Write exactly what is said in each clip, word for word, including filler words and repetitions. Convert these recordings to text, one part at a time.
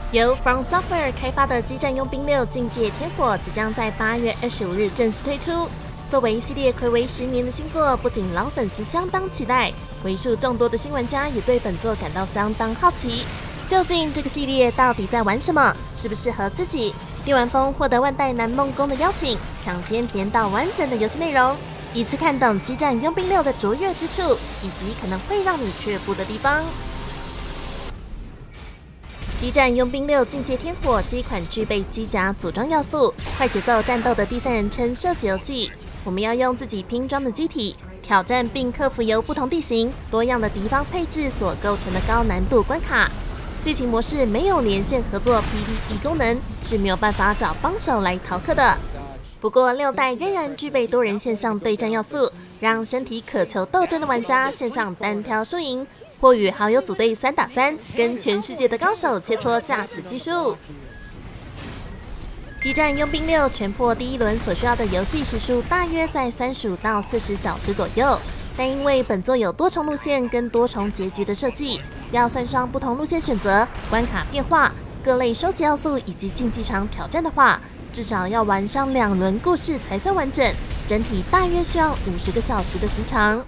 由 From Software 开发的《激战佣兵六：境界天火》即将在八月二十五日正式推出。作为系列睽违十年的新作，不仅老粉丝相当期待，为数众多的新玩家也对本作感到相当好奇。究竟这个系列到底在玩什么？适不适合自己？电玩风获得万代南梦宫的邀请，抢先体验到完整的游戏内容，一次看懂《激战佣兵六》的卓越之处，以及可能会让你却步的地方。《激战佣兵六：境界天火》是一款具备机甲组装要素、快节奏战斗的第三人称射击游戏。我们要用自己拼装的机体，挑战并克服由不同地形、多样的敌方配置所构成的高难度关卡。剧情模式没有连线合作 P V E 功能，是没有办法找帮手来逃课的。不过六代仍然具备多人线上对战要素，让身体渴求斗争的玩家线上单挑输赢，或与好友组队三打三，跟全世界的高手切磋驾驶技术。《激战佣兵六》全破第一轮所需要的游戏时数大约在三十五到四十小时左右，但因为本作有多重路线跟多重结局的设计，要算上不同路线选择、关卡变化、各类收集要素以及竞技场挑战的话，至少要玩上两轮故事才算完整，整体大约需要五十个小时的时长。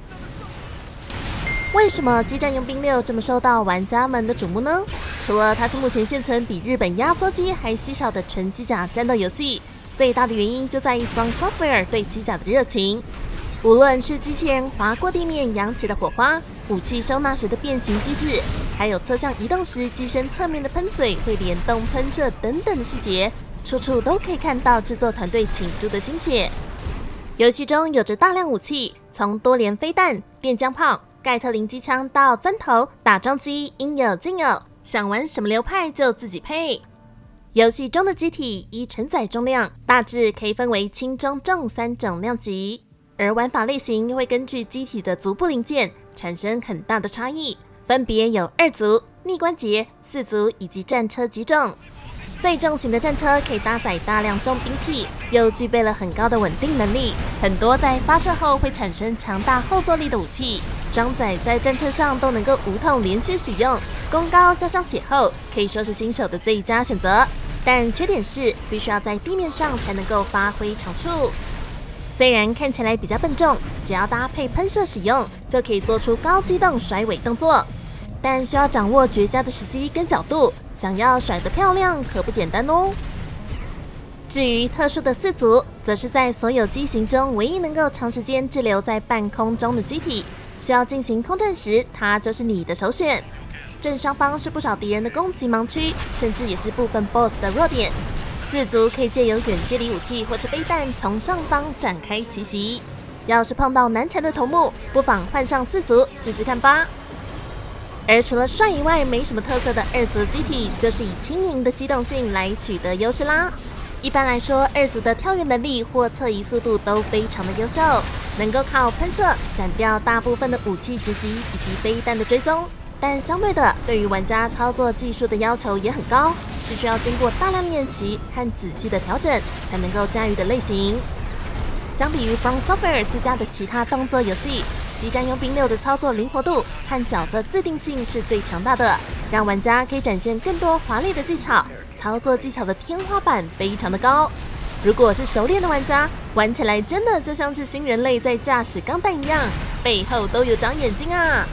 为什么《激战佣兵六》这么受到玩家们的瞩目呢？除了它是目前现存比日本压缩机还稀少的纯机甲战斗游戏，最大的原因就在于 From Software 对机甲的热情。无论是机器人划过地面扬起的火花、武器收纳时的变形机制，还有侧向移动时机身侧面的喷嘴会联动喷射等等的细节，处处都可以看到制作团队倾注的心血。游戏中有着大量武器，从多连飞弹、电浆炮、盖特林机枪到钻头、打桩机，应有尽有，想玩什么流派就自己配。游戏中的机体依承载重量，大致可以分为轻、中、重三种量级，而玩法类型又会根据机体的足部零件产生很大的差异，分别有二足、逆关节、四足以及战车几种。最重型的战车可以搭载大量重兵器，又具备了很高的稳定能力，很多在发射后会产生强大后坐力的武器，装载在战车上都能够无痛连续使用，攻高加上血厚，可以说是新手的最佳选择。但缺点是必须要在地面上才能够发挥长处。虽然看起来比较笨重，只要搭配喷射使用，就可以做出高机动甩尾动作，但需要掌握绝佳的时机跟角度，想要甩得漂亮可不简单哦。至于特殊的四足，则是在所有机型中唯一能够长时间滞留在半空中的机体，需要进行空战时，它就是你的首选。正上方是不少敌人的攻击盲区，甚至也是部分 B O S S 的弱点。四足可以借由远距离武器或是飞弹从上方展开奇袭，要是碰到难缠的头目，不妨换上四足试试看吧。而除了帅以外，没什么特色的二足机体，就是以轻盈的机动性来取得优势啦。一般来说，二足的跳跃能力或侧移速度都非常的优秀，能够靠喷射闪掉大部分的武器直击以及飞弹的追踪。但相对的，对于玩家操作技术的要求也很高，是需要经过大量练习和仔细的调整才能够驾驭的类型。相比于 From Software 自家的其他动作游戏，《激战佣兵六》的操作灵活度和角色自定性是最强大的，让玩家可以展现更多华丽的技巧，操作技巧的天花板非常的高。如果是熟练的玩家，玩起来真的就像是新人类在驾驶钢弹一样，背后都有长眼睛啊！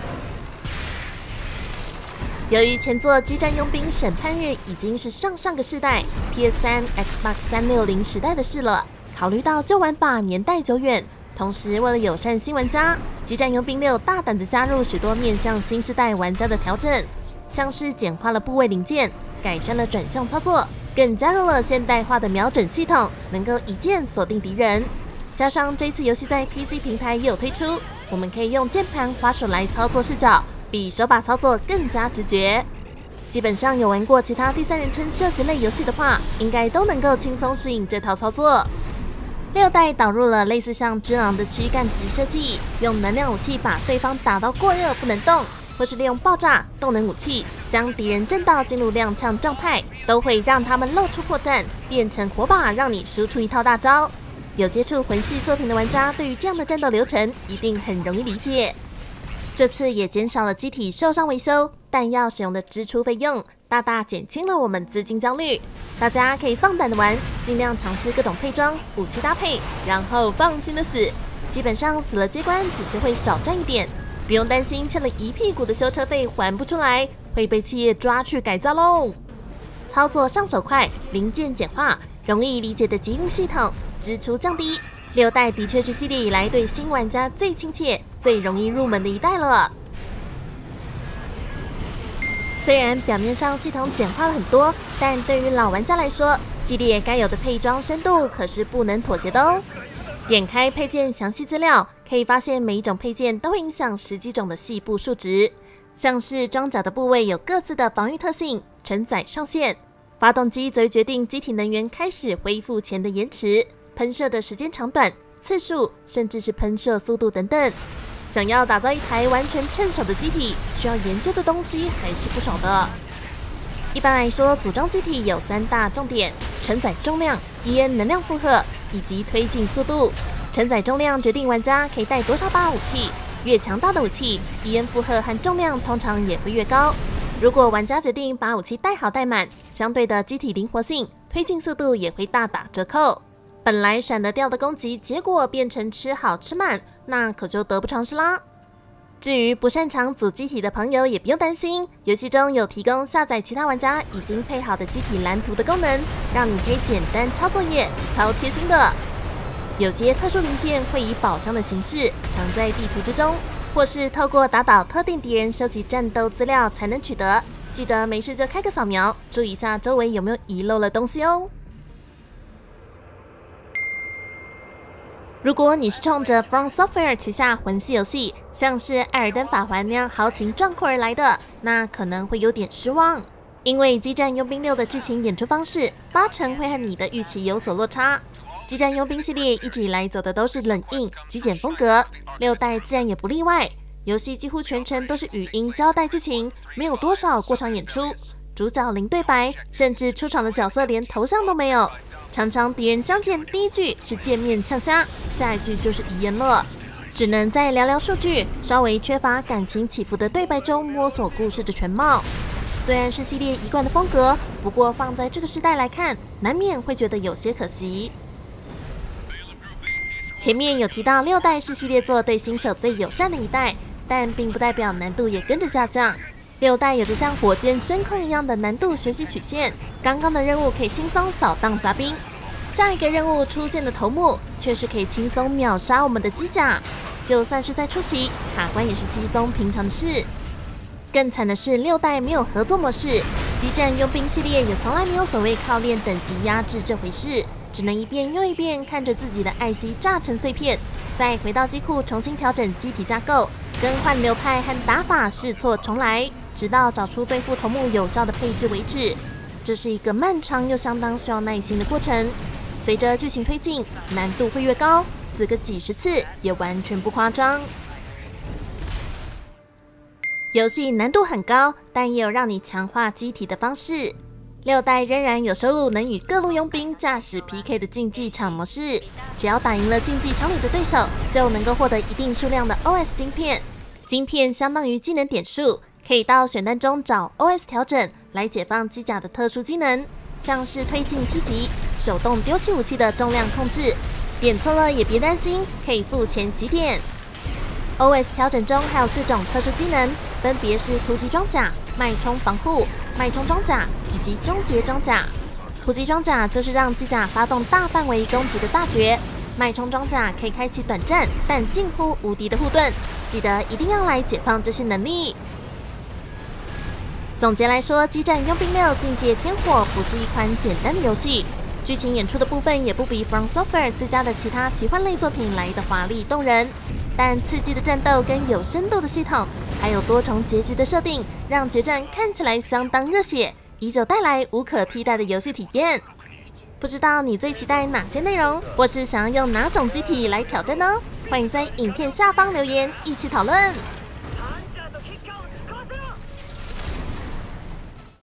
由于前作《激战佣兵审判日》已经是上上个世代 P S 三、Xbox 三六零时代的事了，考虑到旧玩法年代久远，同时为了友善新玩家，《激战佣兵六》大胆地加入许多面向新世代玩家的调整，像是简化了部位零件，改善了转向操作，更加入了现代化的瞄准系统，能够一键锁定敌人。加上这次游戏在 P C 平台也有推出，我们可以用键盘、滑鼠来操作视角，比手把操作更加直觉。基本上有玩过其他第三人称射击类游戏的话，应该都能够轻松适应这套操作。六代导入了类似像只狼的躯干值设计，用能量武器把对方打到过热不能动，或是利用爆炸、动能武器将敌人震到进入踉跄状态，都会让他们露出破绽，变成火把，让你输出一套大招。有接触魂系作品的玩家，对于这样的战斗流程一定很容易理解。这次也减少了机体受伤维修、弹药使用的支出费用， 大大减轻了我们资金焦虑。大家可以放胆的玩，尽量尝试各种配装、武器搭配，然后放心的死。基本上死了接关只是会少赚一点，不用担心欠了一屁股的修车费还不出来，会被企业抓去改造喽。操作上手快，零件简化，容易理解的集运系统，支出降低。六代的确是系列以来对新玩家最亲切、最容易入门的一代了。虽然表面上系统简化了很多，但对于老玩家来说，系列该有的配装深度可是不能妥协的哦。点开配件详细资料，可以发现每一种配件都会影响十几种的细部数值，像是装甲的部位有各自的防御特性、承载上限，发动机则会决定机体能源开始恢复前的延迟、喷射的时间长短、次数，甚至是喷射速度等等。想要打造一台完全趁手的机体，需要研究的东西还是不少的。一般来说，组装机体有三大重点：承载重量、E N 能量负荷以及推进速度。承载重量决定玩家可以带多少把武器，越强大的武器 ，E N 负荷和重量通常也会越高。如果玩家决定把武器带好带满，相对的机体灵活性、推进速度也会大打折扣。本来闪得掉的攻击，结果变成吃好吃满，那可就得不偿失啦。至于不擅长组机体的朋友，也不用担心，游戏中有提供下载其他玩家已经配好的机体蓝图的功能，让你可以简单抄作业，超贴心的。有些特殊零件会以宝箱的形式藏在地图之中，或是透过打倒特定敌人收集战斗资料才能取得。记得没事就开个扫描，注意一下周围有没有遗漏了东西哦。如果你是冲着 From Software 旗下魂系游戏，像是《艾尔登法环》那样豪情壮阔而来的，那可能会有点失望。因为《激战佣兵六》的剧情演出方式，八成会和你的预期有所落差。《激战佣兵》系列一直以来走的都是冷硬、极简风格，六代自然也不例外。游戏几乎全程都是语音交代剧情，没有多少过场演出，主角零对白，甚至出场的角色连头像都没有。常常敌人相见，第一句是见面呛虾，下一句就是遗言了，只能在寥寥数句、稍微缺乏感情起伏的对白中摸索故事的全貌。虽然是系列一贯的风格，不过放在这个时代来看，难免会觉得有些可惜。前面有提到六代是系列作对新手最友善的一代，但并不代表难度也跟着下降。六代有着像火箭升空一样的难度学习曲线，刚刚的任务可以轻松扫荡杂兵，下一个任务出现的头目却是可以轻松秒杀我们的机甲。就算是在初期，卡关也是稀松平常的事。更惨的是，六代没有合作模式，激战佣兵系列也从来没有所谓靠练等级压制这回事，只能一遍又一遍看着自己的爱机炸成碎片，再回到机库重新调整机体架构，更换流派和打法，试错重来，直到找出对付头目有效的配置为止。这是一个漫长又相当需要耐心的过程。随着剧情推进，难度会越高，死个几十次也完全不夸张。游戏难度很高，但也有让你强化机体的方式。六代仍然有收录能与各路佣兵驾驶 P K 的竞技场模式，只要打赢了竞技场里的对手，就能够获得一定数量的 O S 晶片。晶片相当于技能点数，可以到选单中找 O S 调整来解放机甲的特殊技能，像是推进踢击、手动丢弃武器的重量控制。点错了也别担心，可以付钱洗点。O S 调整中还有四种特殊技能，分别是突击装甲、脉冲防护、脉冲装甲以及终结装甲。突击装甲就是让机甲发动大范围攻击的大绝，脉冲装甲可以开启短暂但近乎无敌的护盾。记得一定要来解放这些能力。总结来说，《激战佣兵六：境界天火》不是一款简单的游戏，剧情演出的部分也不比 From Software 自家的其他奇幻类作品来的华丽动人。但刺激的战斗跟有深度的系统，还有多重结局的设定，让决战看起来相当热血，依旧带来无可替代的游戏体验。不知道你最期待哪些内容，或是想要用哪种机体来挑战呢？欢迎在影片下方留言，一起讨论。